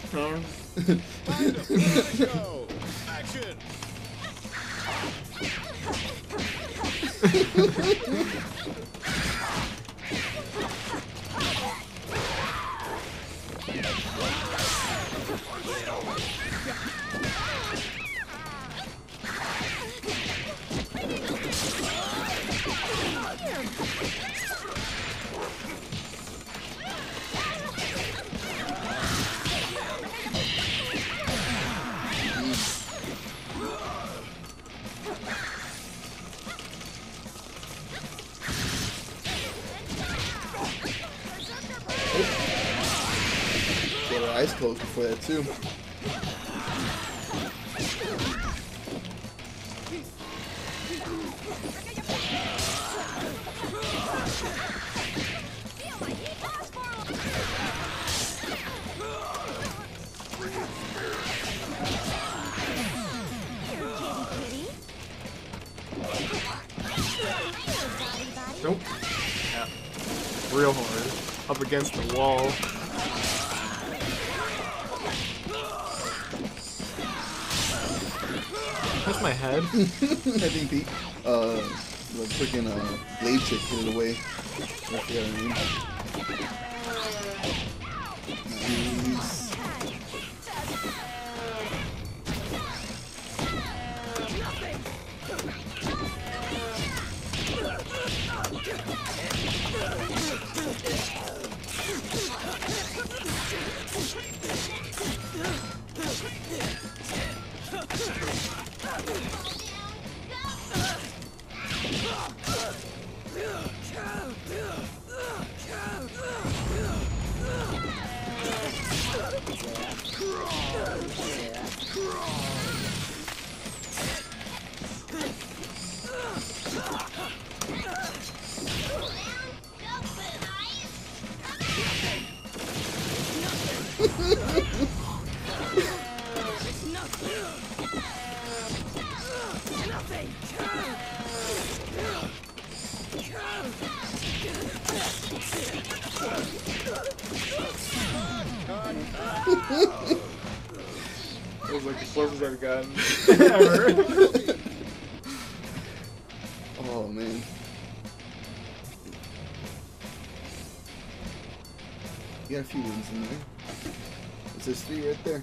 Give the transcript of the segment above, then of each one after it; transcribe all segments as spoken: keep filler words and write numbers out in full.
No. Go. Action. Get her eyes closed before that too. Nope. Yeah. Real hard. Up against the wall. That's my head. I think the uh the freaking uh blade chick hit it away. I forgot her name. Nice. That was like the closest I've gotten ever. Oh man. You got a few wins in there. It says three right there.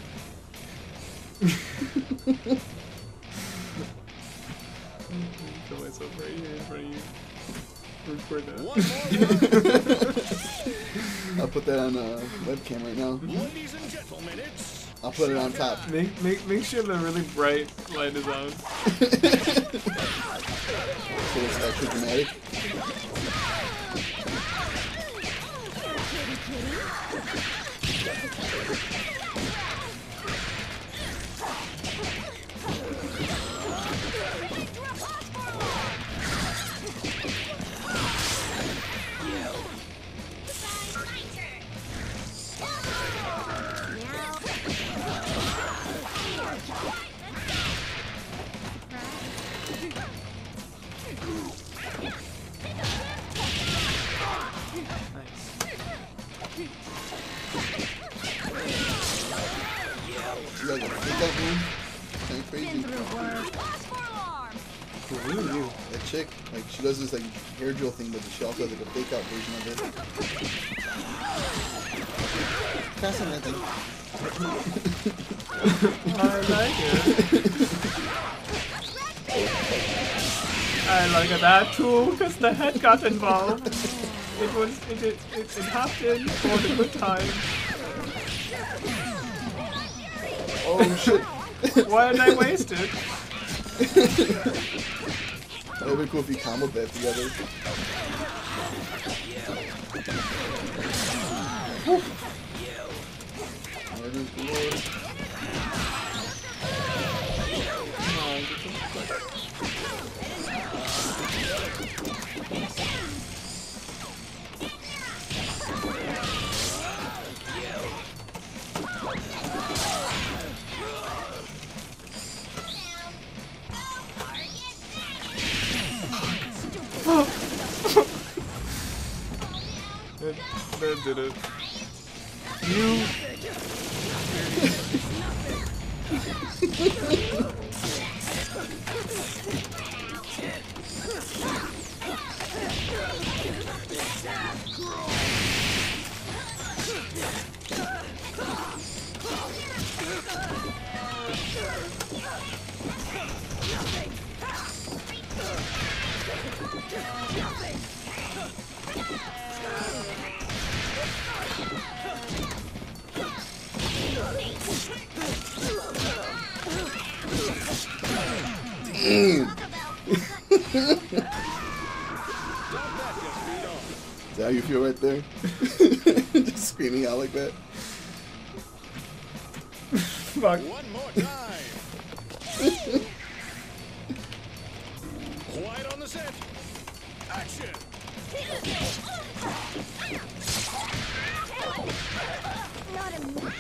I feel myself right here in front of you. Record that. One more I'll put that on uh, webcam right now. Ladies and gentlemen, it's I'll put it on top. Make, make, make sure the really bright light is on. So it's extra dramatic. You guys gonna freak out, man? Kinda crazy. Ooh. That chick, like, she does this like hair drill thing, but she also has like a fake out version of it. Pass on that thing. I like it. I like that too, because the head got involved. It was, it, it, it, it happened for the good time. Oh shit. Why did I waste it? That would be cool if you comboed that together. Murder's galore. That, that did it. You Damn. Is that how you feel right there? Just screaming out like that? Fuck. One more time. Quiet on the set. Action. Not a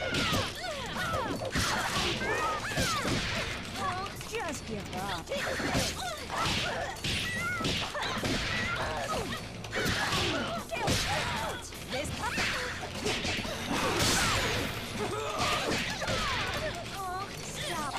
oh, just give up. This oh, stop.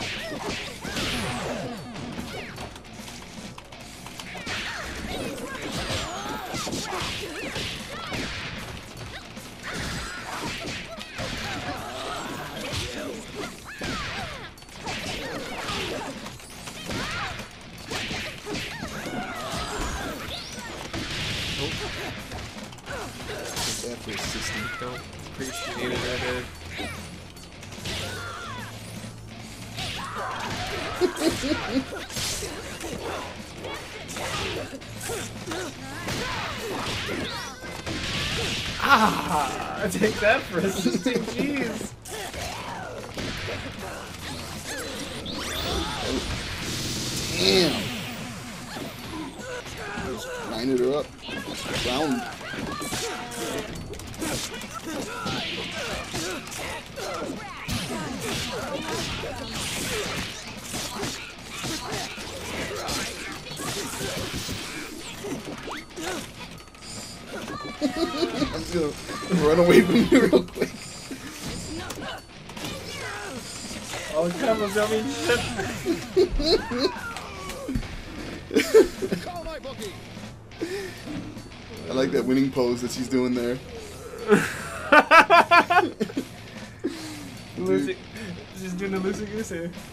That for assisting. Don't appreciate it, I did. Ah! I take that for assisting, jeez! Damn! Lining her up. Round. I'm just gonna run away from you real quick. Oh, camera's got me shit. Call my bookie. I like that winning pose that she's doing there. Lucy, she's doing the loosey goosey.